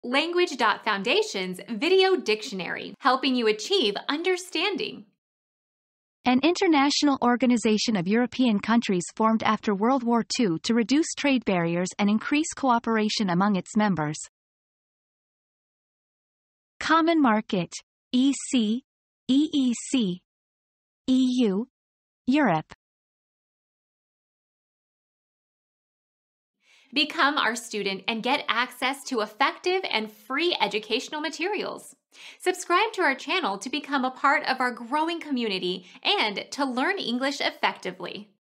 Language.Foundation's Video Dictionary, helping you achieve understanding. An international organization of European countries formed after World War II to reduce trade barriers and increase cooperation among its members. Common Market, EC, EEC, EU, Europe. Become our student and get access to effective and free educational materials. Subscribe to our channel to become a part of our growing community and to learn English effectively.